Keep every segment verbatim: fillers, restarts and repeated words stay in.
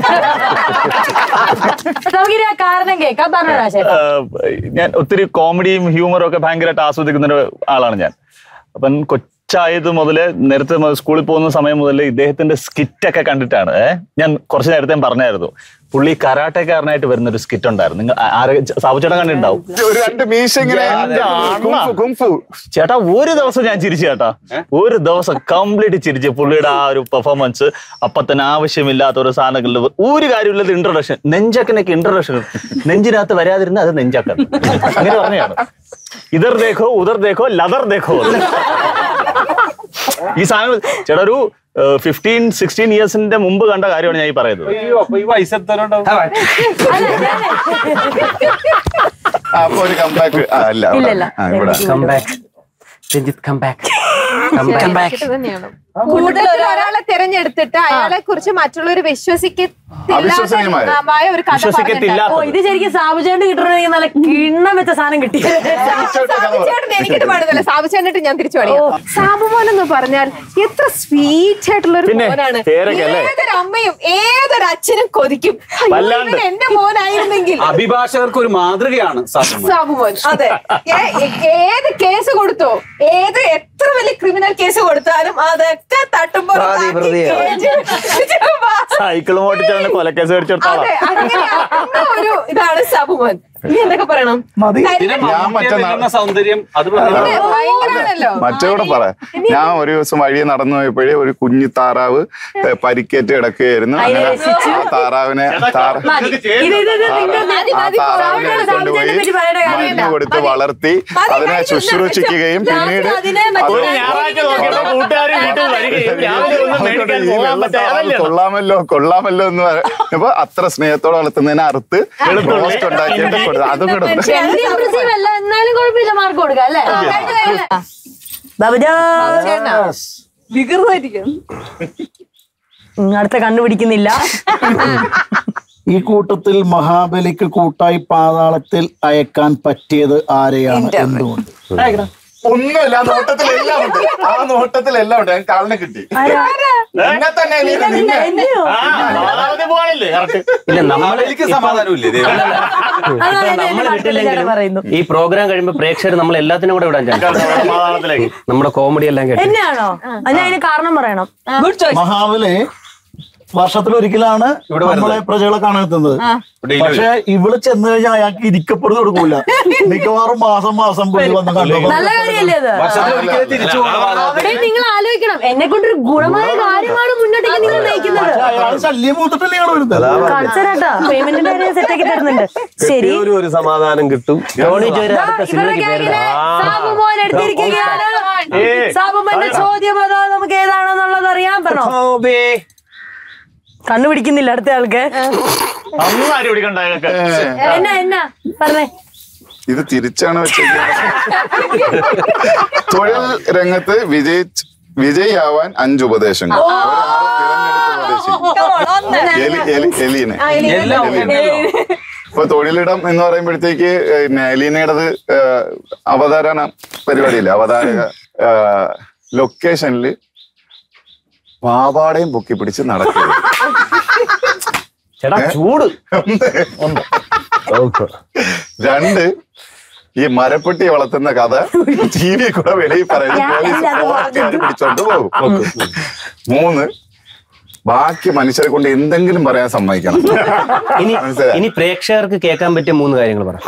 കാരണം കേൾക്കാൻ പറഞ്ഞ ഞാൻ ഒത്തിരി കോമഡിയും ഹ്യൂമറും ഒക്കെ ഭയങ്കരമായിട്ട് ആസ്വദിക്കുന്ന ഒരു ആളാണ് ഞാൻ. അപ്പം കൊച്ചായത് മുതല് നേരത്തെ സ്കൂളിൽ പോകുന്ന സമയം മുതൽ ഇദ്ദേഹത്തിന്റെ സ്കിറ്റൊക്കെ കണ്ടിട്ടാണ് ഞാൻ കുറച്ച് നേരത്തെ പറഞ്ഞായിരുന്നു പുള്ളി കരാട്ടക്കാരനായിട്ട് വരുന്ന ഒരു സ്കിറ്റ് ഉണ്ടായിരുന്നു. നിങ്ങൾ സാബുചേട്ടൻ കണ്ടിട്ടുണ്ടാവും. ചേട്ടാ ഒരു ദിവസം ഞാൻ ചിരിച്ചു ചേട്ടാ, ഒരു ദിവസം കംപ്ലീറ്റ് ചിരിച്ചു. പുള്ളിയുടെ ആ ഒരു പെർഫോമൻസ് അപ്പൊ തന്നെ ആവശ്യമില്ലാത്ത ഒരു സാധനങ്ങളിൽ ഒരു കാര്യമില്ലാത്ത ഇൻട്രൊഡക്ഷൻ, നെഞ്ചക്കനൊക്കെ ഇൻട്രൊഡക്ഷൻ, നെഞ്ചിനകത്ത് വരാതിരുന്ന അത് നെഞ്ചക്കൻ അങ്ങനെ പറഞ്ഞാണ്. ഇതർ ദേഖോ ഉദർ ദേഖോ ലതർ ദേഖോ. ഈ സാധനം ചേട്ടാ ഒരു ഫിഫ്റ്റീൻ സിക്സ്റ്റീൻ ഇയേഴ്സിന്റെ മുമ്പ് കണ്ട കാര്യമാണ് ഞാൻ ഈ പറയുന്നത്. കൂടുതൽ ഒരാളെ തിരഞ്ഞെടുത്തിട്ട് അയാളെ കുറിച്ച് മറ്റുള്ളവർ വിശ്വസിക്കത്തില്ലായ ഒരു കഥ. ഇത് ശരിക്കും സാബുചേട്ടൻ കിട്ടണമെങ്കിൽ നല്ല കിണ്ണം വെച്ച സാധനം കിട്ടി. സാബുചേട്ടൻ എനിക്കിട്ട് പാടുന്നില്ല, സാബുചേട്ടനിട്ട് ഞാൻ തിരിച്ചു പാടിയോ. സാബുമോൻ എന്ന് പറഞ്ഞാൽ എത്ര സ്വീറ്റ് ആയിട്ടുള്ള ഒരു മോനാണ്. ഏതൊരു അമ്മയും ഏതൊരു അച്ഛനും കൊതിക്കും എന്റെ മോനായിരുന്നെങ്കിൽ. അഭിഭാഷകർക്ക് ഒരു മാതൃകയാണ് സാബുമോൻ. അതെ, ഏത് കേസ് കൊടുത്തോ, ഏത് എത്ര വലിയ ക്രിമിനൽ കേസ് കൊടുത്താലും അതൊക്കെ തട്ടുമ്പോ സൈക്കിൾ ഓടിച്ചാണ് കൊലക്കേസ് മേടിച്ചെടുത്താളാ. ഒരു ഇതാണ് സാബുമോൻ. നീ എന്തൊക്കെ പറയണം? സൗന്ദര്യം മറ്റോടെ പറ. ഞാൻ ഒരു ദിവസം വഴിയെ നടന്നു പോയപ്പോഴേ ഒരു കുഞ്ഞു താറാവ് പരിക്കേറ്റ് കിടക്കുകയായിരുന്നു. അങ്ങനെ ആ താറാവിനെ ആ താറാവിനെ കൊണ്ടുപോയി മരുന്ന് കൊടുത്ത് വളർത്തി അതിനെ ശുശ്രൂഷിക്കുകയും പിന്നീട് കൊള്ളാമല്ലോ കൊള്ളാമല്ലോ എന്ന് പറയുമ്പോ അത്ര സ്നേഹത്തോടെ വളർത്തുന്നതിനെ അറുത്ത് റോസ്റ്റ് ഉണ്ടാക്കിയിട്ട് അതും കൂടെ അടുത്ത കണ്ടുപിടിക്കുന്നില്ല. ഈ കൂട്ടത്തിൽ മഹാബലിക്ക് കൂട്ടായി പാതാളത്തിൽ അയക്കാൻ പറ്റിയത് ആരെയാണ്? എന്തുകൊണ്ട്? ഒന്നുമില്ല, ആ നോട്ടത്തിലെല്ലാം ഉണ്ട്. ആ നോട്ടത്തിലെല്ലാം ഉണ്ട്. ഞാൻ കാലിനെ കിട്ടി. എന്നെ തന്നെ ഈ പ്രോഗ്രാം കഴിയുമ്പോ പ്രേക്ഷകർ നമ്മൾ എല്ലാത്തിനും കൂടെ വിടാൻ ചാൻസ്. നമ്മുടെ കോമഡി എല്ലാം കേട്ടോ. എന്നെയാണോ? അതിന് കാരണം പറയണം. മഹാബലി വർഷത്തിലൊരിക്കലാണ് നമ്മളെ പ്രജകളെ കാണാത്തുന്നത്. പക്ഷെ ഇവിടെ ചെന്ന് കഴിഞ്ഞാൽ അയാൾക്ക് ഇരിക്കപ്പെടുന്ന കൊടുക്കൂല. മിക്കവാറും മാസം മാസം പോയി വന്ന് കണ്ടു. നല്ല കാര്യമല്ലേ അത്? അവിടെ നിങ്ങൾ ആലോചിക്കണം, എന്നെ കൊണ്ടൊരു ഗുണമായ കാര്യമാണ് മുന്നോട്ടേക്ക് നിങ്ങൾ നയിക്കുന്നത്. അയാൾ ശല്യം മൂത്തിട്ടല്ലേ ഞങ്ങൾ വരുന്നത്. കാണിച്ചാ പേയ്മെന്റിന്റെ കാര്യം സെറ്റാക്കി തരുന്നുണ്ട്. ശരി, ഒരു സമാധാനം കിട്ടും. സാബുമോൻ എടുത്തിരിക്കുകയാണ്. സാബുമോന്റെ ചോദ്യം അതോ നമുക്ക് ഏതാണെന്നുള്ളത് അറിയാൻ പറഞ്ഞോ? കണ്ടുപിടിക്കുന്നില്ല അടുത്ത ആൾക്ക്. എന്നാ എന്നാ പറഞ്ഞേ? ഇത് തിരിച്ചാണ് വെച്ചേക്കുന്നത്. തൊഴിൽ രംഗത്ത് വിജയി വിജയിയാവാൻ അഞ്ച് ഉപദേശങ്ങൾ. എലീനെ ഇപ്പൊ തൊഴിലിടം എന്ന് പറയുമ്പോഴത്തേക്ക് എലീനയുടേത് അവതാരണ പരിപാടിയില്ല. അവതാരക ലൊക്കേഷനില് പാവാടയും പൊക്കി പിടിച്ച് നടക്കുക. ചൂട്. രണ്ട്, ഈ മരപ്പെട്ടി വളർത്തുന്ന കഥ ടി വി കൂടെ വെളിയിൽ പറയുന്നത് പോലീസ് പിടിച്ചോണ്ട് പോകും. മൂന്ന്, ബാക്കി മനുഷ്യരെ കൊണ്ട് എന്തെങ്കിലും പറയാൻ സമ്മതിക്കണം. ഇനി പ്രേക്ഷകർക്ക് കേൾക്കാൻ പറ്റിയ മൂന്ന് കാര്യങ്ങൾ പറയാം.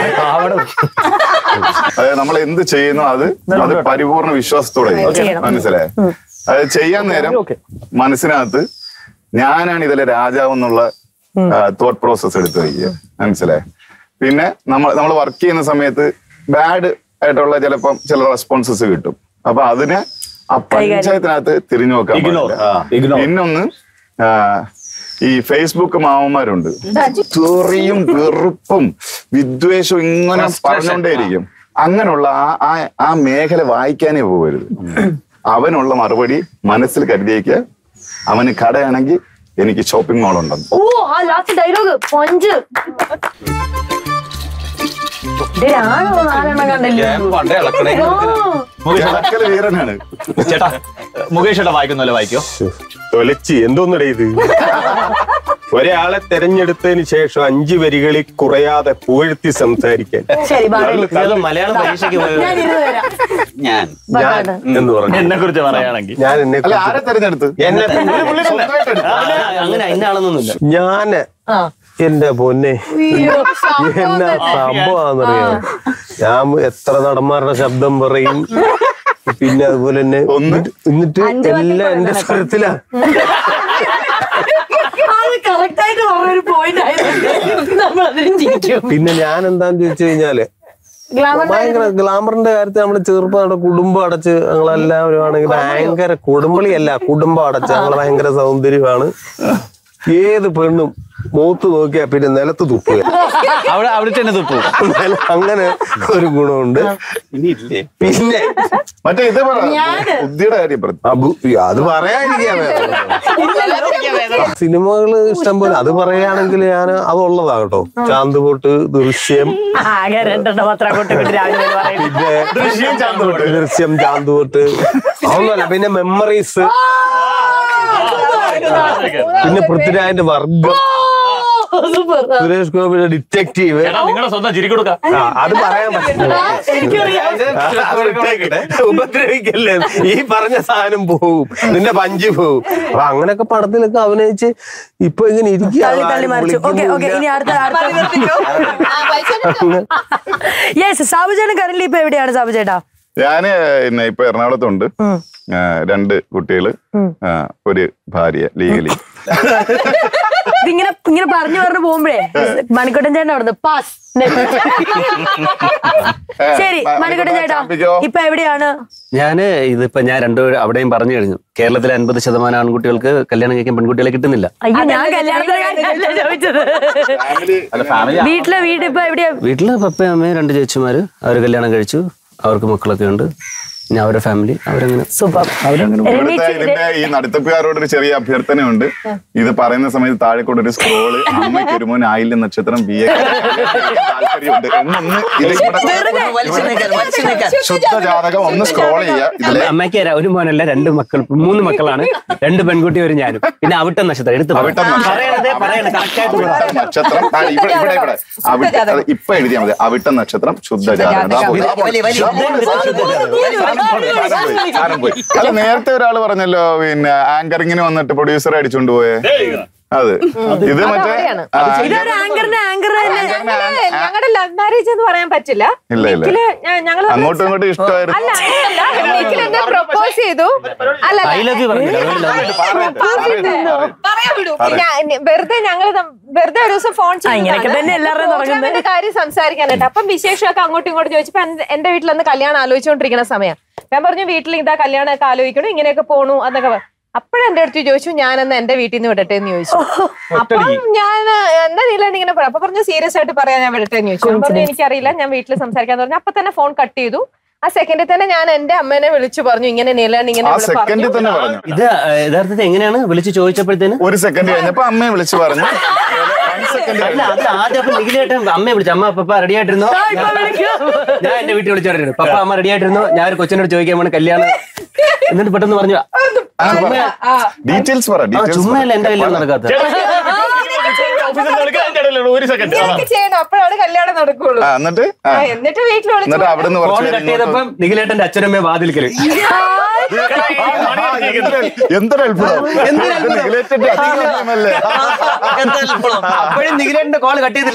അതായത് നമ്മൾ എന്ത് ചെയ്യുന്നു അത് അത് പരിപൂർണ വിശ്വാസത്തോടെ മനസ്സിലായ. അത് ചെയ്യാൻ നേരം മനസ്സിനകത്ത് ഞാനാണ് ഇതിലെ രാജാവ് എന്നുള്ള തോട്ട് പ്രോസസ് എടുത്ത് വയ്ക്കുക. മനസ്സിലായി. പിന്നെ നമ്മൾ നമ്മൾ വർക്ക് ചെയ്യുന്ന സമയത്ത് ബാഡ് ആയിട്ടുള്ള ചിലപ്പം ചില റെസ്പോൺസസ് കിട്ടും. അപ്പൊ അതിനെ ആ പഞ്ചായത്തിനകത്ത് തിരിഞ്ഞു നോക്കാൻ പാടില്ല. പിന്നൊന്ന്, ഈ ഫേസ്ബുക്ക് മാമന്മാരുണ്ട്, ചെറിയും വെറുപ്പും വിദ്വേഷവും ഇങ്ങനെ പറഞ്ഞുകൊണ്ടേയിരിക്കും. അങ്ങനെയുള്ള ആ ആ മേഖല വായിക്കാനേ പോകരുത്. അവനുള്ള മറുപടി മനസ്സിൽ കരുതിയേക്ക്. അവന് കടയാണെങ്കിൽ എനിക്ക് ഷോപ്പിംഗ് മാൾ ഉണ്ടെന്ന്. ഓ, ആ ലാസ്റ്റ് ഡയലോഗ് പഞ്ച് വീരനാണ്. ചേട്ടാ മുകേഷ് ചേട്ടാ വായിക്കുന്നല്ലേ വായിക്കോ? തൊലച്ചി എന്തോന്നടേ ഇത്? ഒരാളെ തെരഞ്ഞെടുത്തതിന് ശേഷം അഞ്ചു വരികളിൽ കുറയാതെ പുകഴ്ത്തി സംസാരിക്കാൻ മലയാളം പരീക്ഷയ്ക്ക് ഞാൻ ഞാൻ എന്ന് പറഞ്ഞു എന്നെ കുറിച്ച് പറയുകയാണെങ്കിൽ ഞാൻ എന്നെ ആരെ തെരഞ്ഞെടുത്ത് എന്നെ അങ്ങനെ അതിന്റെ ആളൊന്നുമില്ല. ഞാന് എന്റെ പൊന്നെ എന്നാ സംഭവമാണെന്നറിയാം. ഞാൻ എത്ര നടന്മാരുടെ ശബ്ദം പറയും, പിന്നെ അതുപോലെ തന്നെ എന്നിട്ട് എല്ലാം എന്റെ സ്വരത്തിലാ. പിന്നെ ഞാൻ എന്താന്ന് ചോദിച്ചു കഴിഞ്ഞാല് ഭയങ്കര ഗ്ലാമറിന്റെ കാര്യത്തിൽ നമ്മള് ചെറുപ്പം കുടുംബം അടച്ച് ഞങ്ങളെല്ലാവരും ആണെങ്കിൽ ഭയങ്കര കുടുംബളിയല്ല കുടുംബം അടച്ച് ഞങ്ങള് ഭയങ്കര സൗന്ദര്യമാണ്. ഏത് പെണ്ണും മൂത്ത് നോക്കിയാ പിന്നെ നിലത്ത് തുപ്പുക, അവിടെ അവിടെ തന്നെ തുപ്പു. അങ്ങനെ ഒരു ഗുണമുണ്ട്. പിന്നെ മറ്റേ ഇത് ബുദ്ധിയുടെ കാര്യം അത് പറയാതിരിക്കാ. സിനിമകള് ഇഷ്ടം പോലെ അത് പറയുകയാണെങ്കിൽ ഞാൻ അതുള്ളതാകട്ടോ. ചാന്തുപൊട്ട്, ദൃശ്യം, പിന്നെ ദൃശ്യം, ചാന്തുപൊട്ട്, അതൊന്നുമല്ല. പിന്നെ മെമ്മറീസ്, പിന്നെ പൃഥ്വിരാജിന്റെ വർഗം, സുരേഷ് ഗോപിയുടെ ഡിറ്റക്റ്റീവ്. നിങ്ങളുടെ സ്വന്തം ചിരി കൊടുക്കാം. അത് പറയാൻ പറ്റില്ല, ഉപദ്രവിക്കല്ലേ. ഈ പറഞ്ഞ സാധനം പോവും, നിന്റെ പഞ്ച് പോവും. അപ്പൊ അങ്ങനെയൊക്കെ പടത്തിലൊക്കെ അഭിനയിച്ച് ഇപ്പൊ ഇങ്ങനെ ഇരിക്കുക. സാബുചേട്ടൻ കറന്റ് ഇപ്പൊ എവിടെയാണ് സാബുചേട്ടാ? ഞാന് ഇപ്പൊ എറണാകുളത്തുണ്ട്. രണ്ട് കുട്ടികള്, ഒരു ഭാര്യ ലീഗലി. ഇങ്ങനെ ഇങ്ങനെ പറഞ്ഞു പറഞ്ഞു പോകുമ്പോഴേ മണിക്കോട്ടൻ ചേട്ടൻ അവിടുന്ന് പാസ്. ശരി മണിക്കോട്ടൻ ചേട്ടാ ഇപ്പൊ എവിടെയാണ്? ഞാന് ഇതിപ്പോ ഞാൻ രണ്ടു അവിടെയും പറഞ്ഞു കഴിഞ്ഞു. കേരളത്തിലെ അൻപത് ശതമാനം ആൺകുട്ടികൾക്ക് കല്യാണം കഴിക്കാൻ പെൺകുട്ടികളെ കിട്ടുന്നില്ല. അയ്യോ ഞാൻ കല്യാണത്തിന് ചോദിച്ചത്. വീട്ടിലെ വീട് ഇപ്പൊ എവിടെയാ? വീട്ടില് പപ്പയും അമ്മയും രണ്ട് ചേച്ചിമാര്, അവര് കല്യാണം കഴിച്ചു, അവർക്ക് മക്കളൊക്കെ ഉണ്ട്. പിന്നെ അവരുടെ ഫാമിലി അവരങ്ങനെ സൂപ്പർ. ഇതിന്റെ ഈ നടത്തിപ്പുകാരോട് ഒരു ചെറിയ അഭ്യർത്ഥനയുണ്ട്. ഇത് പറയുന്ന സമയത്ത് താഴെ കൂടെ ഒരു സ്ക്രോള് അമ്മയ്ക്ക് ഒരു മോൻ ആയില്ല നക്ഷത്രം ബി എ താല്പര്യമുണ്ട് എന്നൊന്ന് ശുദ്ധ ജാതകം ഒന്ന് സ്ക്രോൾ ചെയ്യുക. അമ്മയ്ക്ക് ഒരു മോനല്ല, രണ്ട് മക്കൾ, മൂന്ന് മക്കളാണ്, രണ്ട് പെൺകുട്ടി ഒരു ഞാനും. പിന്നെ അവിട്ടം നക്ഷത്രം എടുത്ത് നക്ഷത്രം ഇവിടെ ഇവിടെ ഇവിടെ ഇപ്പൊ എഴുതിയാൽ മതി. അവിട്ടം നക്ഷത്രം ശുദ്ധ ജാതകം. അല്ല നേരത്തെ ഒരാള് പറഞ്ഞല്ലോ പിന്നെ ആങ്കറിങ്ങിന് വന്നിട്ട് പ്രൊഡ്യൂസറെ അടിച്ചോണ്ട് പോയേ. അതെ ഇത് മറ്റേ ഞങ്ങളുടെ ലവ് മാരേജ് എന്ന് പറയാൻ പറ്റില്ല. ഇല്ല ഇല്ല അങ്ങോട്ടും ഇങ്ങോട്ടും ഇഷ്ടമായിരുന്നു. പ്രപ്പോസ് ചെയ്തു. അല്ല വെറുതെ ഞങ്ങള് വെറുതെ ഒരു ദിവസം ഫോൺ ചെയ്യുന്ന കാര്യം സംസാരിക്കാനായിട്ട്. അപ്പം വിശേഷമൊക്കെ അങ്ങോട്ടും ഇങ്ങോട്ടും ചോദിച്ചപ്പോ എന്റെ വീട്ടിൽ അന്ന് കല്യാണം ആലോചിച്ചുകൊണ്ടിരിക്കുന്ന സമയം ഞാൻ പറഞ്ഞു വീട്ടിൽ ഇതാ കല്യാണമൊക്കെ ആലോചിക്കണം, ഇങ്ങനെയൊക്കെ പോണു എന്നൊക്കെ. അപ്പോഴെന്റെ അടുത്ത് ചോദിച്ചു ഞാനെന്നാ എന്റെ വീട്ടിൽ നിന്ന് വിടട്ടെ എന്ന് ചോദിച്ചു. അപ്പം ഞാൻ എന്താ നീലാണ് ഇങ്ങനെ പറയാം. അപ്പൊ പറഞ്ഞു സീരിയസ് ആയിട്ട് പറയാൻ ഞാൻ വിടട്ടെ എന്ന് ചോദിച്ചു. പറഞ്ഞു എനിക്കറിയില്ല, ഞാൻ വീട്ടിൽ സംസാരിക്കാന്ന് പറഞ്ഞു. അപ്പൊ തന്നെ ഫോൺ കട്ട് ചെയ്തു. ആ സെക്കൻഡിൽ തന്നെ ഞാൻ എന്റെ അമ്മേനെ വിളിച്ചു പറഞ്ഞു ഇങ്ങനെ നീലാണ് ഇങ്ങനെ. ഇത് യഥാർത്ഥത്തിൽ എങ്ങനെയാണ് വിളിച്ചു ചോദിച്ചപ്പോഴത്തേന് ഒരു സെക്കൻഡ് കഴിഞ്ഞപ്പോ അമ്മയെ വിളിച്ചു പറഞ്ഞു. ആദ്യം അപ്പൊ നിഖിലേട്ടൻ അമ്മയെ വിളിച്ചു. അമ്മ പപ്പ റെഡി ആയിട്ടിരുന്നോ? ഞാൻ എന്റെ വീട്ടിൽ വിളിച്ചു പറഞ്ഞിരുന്നു പപ്പ അമ്മ റെഡി ആയിട്ടിരുന്നോ, ഞാൻ ഒരു കൊച്ചിനോട് ചോദിക്കാൻ വേണം കല്യാണം. എന്നിട്ട് പെട്ടെന്ന് പറഞ്ഞു ഡീറ്റെയിൽസ് പറ. ചുമ്മയല്ല എന്റെ കല്യാണം നടക്കാത്ത. ചെയ്യണം അപ്പോഴാണ് കല്യാണം നടക്കുള്ളൂ. എന്നിട്ട് എന്നിട്ട് വീട്ടിൽ ചെയ്തപ്പം നിഖിലേട്ടന്റെ അച്ഛനമ്മയെ വാതിൽക്കല്. എന്തൊരു അപ്പോഴും നിഖിലേട്ടന്റെ കോള് കട്ട് ചെയ്തില്ല.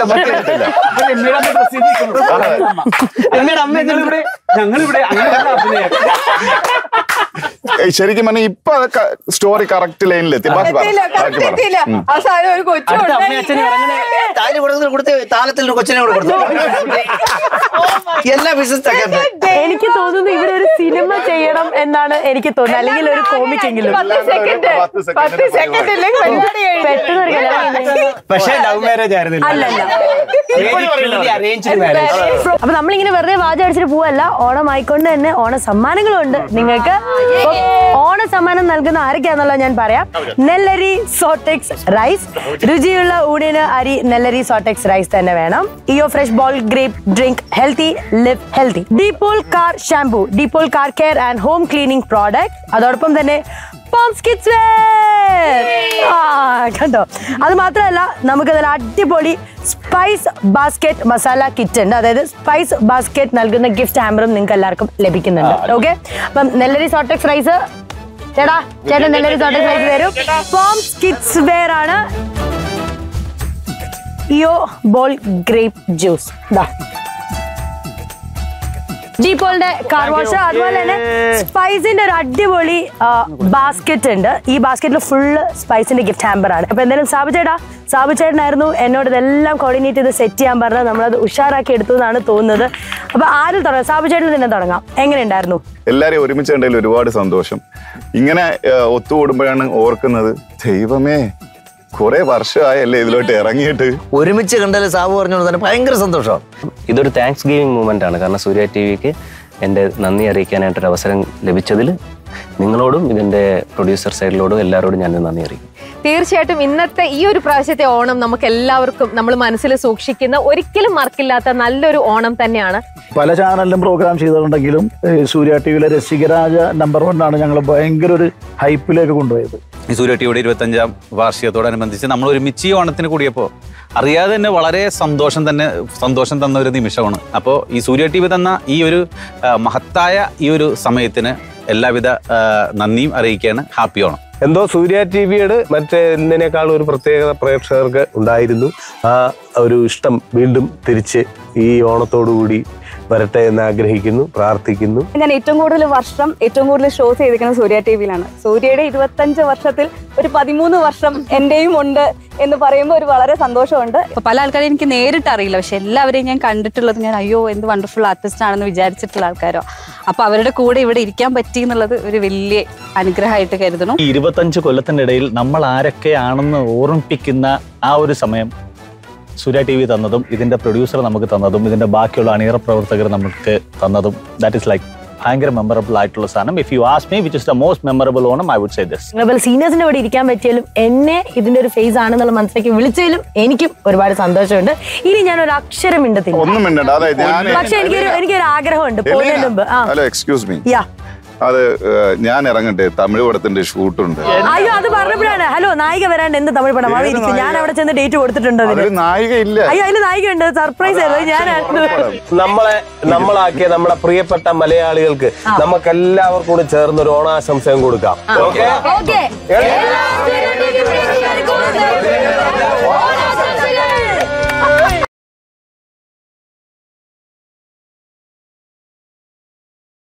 ഞങ്ങളിവിടെ ശരിക്കും പറഞ്ഞാൽ ഇപ്പൊ സ്റ്റോറി കറക്റ്റ് ലൈനിലെത്തി. താലത്തിൽ കൊച്ചിനെ എല്ലാ ബിസിനസ് എനിക്ക് തോന്നുന്നു ഇവിടെ ഒരു സിനിമ ചെയ്യണം എന്നാണ് എനിക്ക് തോന്നുന്നത്, അല്ലെങ്കിൽ ഒരു കോമിക് എങ്കിലും. പക്ഷേ ലവ് മാരേജ് ആയിരുന്നില്ല. അപ്പൊ നമ്മളിങ്ങനെ വെറുതെ വാച അടിച്ചിട്ട് പോവല്ല. ഓണം ആയിക്കൊണ്ട് തന്നെ ഓണ സമ്മാനങ്ങളും ഉണ്ട് നിങ്ങൾക്ക്. ഓണ സമ്മാനം നൽകുന്ന ആരൊക്കെയാണെന്നുള്ളത് ഞാൻ പറയാം. നെല്ലരി സോട്ടെക്സ് റൈസ്, രുചിയുള്ള ഊണിന് അരി നെല്ലരി സോട്ടെക്സ് റൈസ് തന്നെ വേണം. ഇയോ fresh ball grape drink, healthy live healthy. Deepol car shampoo, Deepol car care and home cleaning product. അതോടൊപ്പം തന്നെ പോംസ് കിഡ്സ് വെയർ. ആ കണ്ടോ, അത് മാത്രമല്ല നമുക്ക് ഇതിൽ അടിപൊളി സ്പൈസ് ബാസ്ക്കറ്റ് മസാല കിറ്റ് ഉണ്ട്. അതായത് സ്പൈസ് ബാസ്ക്കറ്റ് നൽകുന്ന ഗിഫ്റ്റ് ഹാമ്പറും നിങ്ങൾക്ക് എല്ലാവർക്കും ലഭിക്കുന്നുണ്ട്. ഓക്കെ, അപ്പം നെല്ലരി സോട്ടെക്സ് റൈസ് ചേട്ടാ ചേട്ടൻ നെല്ലരി സോട്ടെക്സ് റൈസ് തരും. പോംസ് കിഡ്സ് വെയർ ആണ് യോ ബോൾ ഗ്രേപ്പ് ജ്യൂസ്. ഡീപോളിന്റെ കാർ വാഷ്. അതുപോലെ തന്നെ സ്പൈസിന്റെ ഒരു അടിപൊളി ബാസ്ക്കറ്റ് ഉണ്ട്. ഈ ബാസ്ക്കറ്റിൽ ഫുള്ള് സ്പൈസിന്റെ ഗിഫ്റ്റ് ഹാമ്പർ ആണ്. അപ്പൊ എന്തായാലും സാബു ചേട്ടാ സാബു ചേട്ടനായിരുന്നു എന്നോട് ഇതെല്ലാം കോർഡിനേറ്റ് ചെയ്ത് സെറ്റ് ചെയ്യാൻ പറഞ്ഞത്. നമ്മളത് ഉഷാറാക്കി എടുത്തു എന്നാണ് തോന്നുന്നത്. അപ്പൊ ആരും തുടങ്ങാം, സാബു ചേട്ടൻ തന്നെ തുടങ്ങാം. എങ്ങനെയുണ്ടായിരുന്നു? എല്ലാരെയും ഒരുമിച്ച് കണ്ടതിൽ ഒരുപാട് സന്തോഷം. ഇങ്ങനെ ഒത്തുകൂടുമ്പോഴാണ് ഓർക്കുന്നത്, ദൈവമേ കുറെ വർഷമായല്ലേ ഇതിലോട്ട് ഇറങ്ങിയിട്ട്. ഒരുമിച്ച് കണ്ടാലും സാബു പറഞ്ഞോണ്ട് തന്നെ ഭയങ്കര സന്തോഷം. ഇതൊരു താങ്ക്സ് ഗിവിംഗ് മൂമെന്റ് ആണ്. കാരണം സൂര്യ ടി വിക്ക് എൻ്റെ നന്ദി അറിയിക്കാനായിട്ടൊരു അവസരം ലഭിച്ചതിൽ നിങ്ങളോടും ഇതിന്റെ പ്രൊഡ്യൂസർ സൈഡിലോടും എല്ലാവരോടും ഞാൻ നന്ദി അറിയിക്കും. തീർച്ചയായിട്ടും ഇന്നത്തെ ഈ ഒരു പ്രാവശ്യത്തെ ഓണം നമുക്ക് എല്ലാവർക്കും നമ്മൾ മനസ്സിൽ സൂക്ഷിക്കുന്ന ഒരിക്കലും മറക്കില്ലാത്ത നല്ലൊരു ഓണം തന്നെയാണ്. പല ചാനലിലും പ്രോഗ്രാം ചെയ്തിട്ടുണ്ടെങ്കിലും സൂര്യ ടി വിയിലെ രസികരാജ നമ്പർ വൺ ആണ് ഞങ്ങൾ ഭയങ്കര ഒരു ഹൈപ്പിലേക്ക് കൊണ്ടുപോയത്. ഈ സൂര്യ ടിവിയുടെ ഇരുപത്തഞ്ചാം വാർഷികത്തോടനുബന്ധിച്ച് നമ്മൾ ഒരുമിച്ച് ഈ ഓണത്തിന് കൂടിയപ്പോൾ അറിയാതെ തന്നെ വളരെ സന്തോഷം തന്നെ സന്തോഷം തന്ന ഒരു നിമിഷമാണ്. അപ്പോൾ ഈ സൂര്യ ടി വി തന്ന ഈ ഒരു മഹത്തായ ഈ ഒരു സമയത്തിന് എല്ലാവിധ നന്ദിയും അറിയിക്കുകയാണ്. ഹാപ്പി ഓണം. എന്തോ സൂര്യ ടി വിയുടെ മറ്റേ എന്തിനേക്കാളും ഒരു പ്രത്യേകത പ്രേക്ഷകർക്ക് ഉണ്ടായിരുന്നു. ആ ഒരു ഇഷ്ടം വീണ്ടും തിരിച്ച് ഈ ഓണത്തോടുകൂടി വരട്ടെ എന്ന് ആഗ്രഹിക്കുന്നു, പ്രാർത്ഥിക്കുന്നു. ഞാൻ ഏറ്റവും കൂടുതൽ വർഷം ഏറ്റവും കൂടുതൽ ഷോ ചെയ്തിരിക്കുന്നത് സൂര്യ ടി വിയിലാണ്. സൂര്യയുടെ ഇരുപത്തഞ്ച് വർഷത്തിൽ ഒരു പതിമൂന്ന് വർഷം എന്റെയും ഉണ്ട് എന്ന് പറയുമ്പോൾ ഒരു വളരെ സന്തോഷമുണ്ട്. പല ആൾക്കാരെയും എനിക്ക് നേരിട്ട് അറിയില്ല, പക്ഷെ എല്ലാവരെയും ഞാൻ കണ്ടിട്ടുള്ളത് ഞാൻ അയ്യോ എന്ത് വണ്ടർഫുൾ ആർട്ടിസ്റ്റ് ആണെന്ന് വിചാരിച്ചിട്ടുള്ള ആൾക്കാരോ. അപ്പൊ അവരുടെ കൂടെ ഇവിടെ ഇരിക്കാൻ പറ്റി എന്നുള്ളത് ഒരു വലിയ അനുഗ്രഹമായിട്ട് കരുതണം. ഈ ഇരുപത്തഞ്ച് കൊല്ലത്തിന്റെ ഇടയിൽ നമ്മൾ ആരൊക്കെയാണെന്ന് ഓർമ്മിപ്പിക്കുന്ന ആ ഒരു സമയം സൂര്യ ടി വി തന്നതും ഇതിന്റെ പ്രൊഡ്യൂസർ നമുക്ക് തന്നതും ഇതിന്റെ ബാക്കിയുള്ള അണിയറ പ്രവർത്തകർ നമുക്ക് തന്നതും ദാറ്റ് ഇസ് ലൈക്ക് ഭയങ്കര മെമ്മറബിൾ ആയിട്ടുള്ള സാധനം. If you ask me which is the most memorable Onam, I would say this. നിങ്ങൾ സീനിയേഴ്സിന്റെ ഇവിടെ ഇരിക്കാൻ പറ്റിയാലും എന്നെ ഇതിന്റെ ഒരു ഫേസ് ആണെന്നുള്ള മനസ്സിലേക്ക് വിളിച്ചതിലും എനിക്കും ഒരുപാട് സന്തോഷമുണ്ട്. ഇനി ഞാൻ ഒരു അക്ഷരം മിണ്ടത്തില്ല. ഒന്നും മിണ്ടണ്ട. അതായത് പക്ഷെ എനിക്കൊരു എനിക്കൊരു ആഗ്രഹമുണ്ട് പോകുന്നതിന് മുമ്പ്. ഹലോ എക്സ്ക്യൂസ് മീ, യാ അത് ഞാൻ ഇറങ്ങട്ടെ, തമിഴ് പടത്തിന്റെ ഷൂട്ടുണ്ട്. അയ്യോ അത് പറഞ്ഞപ്പോഴാണ് ഹലോ നായിക വരാണ്ട് എന്ത് തമിഴ് പടം അവിടെ ഇരിക്കും. ഞാൻ അവിടെ ചെന്ന് ഡേറ്റ് കൊടുത്തിട്ടുണ്ട്. നായിക ഇല്ല. അയ്യോ അതിന് നായിക ഉണ്ട്. സർപ്രൈസ് ആയിരുന്നു. ഞാൻ നമ്മളെ നമ്മളാക്കിയ നമ്മുടെ പ്രിയപ്പെട്ട മലയാളികൾക്ക് നമുക്ക് എല്ലാവർക്കും കൂടി ചേർന്ന് ഒരു ഓണാശംസയും കൊടുക്കാം. ഓക്കെ.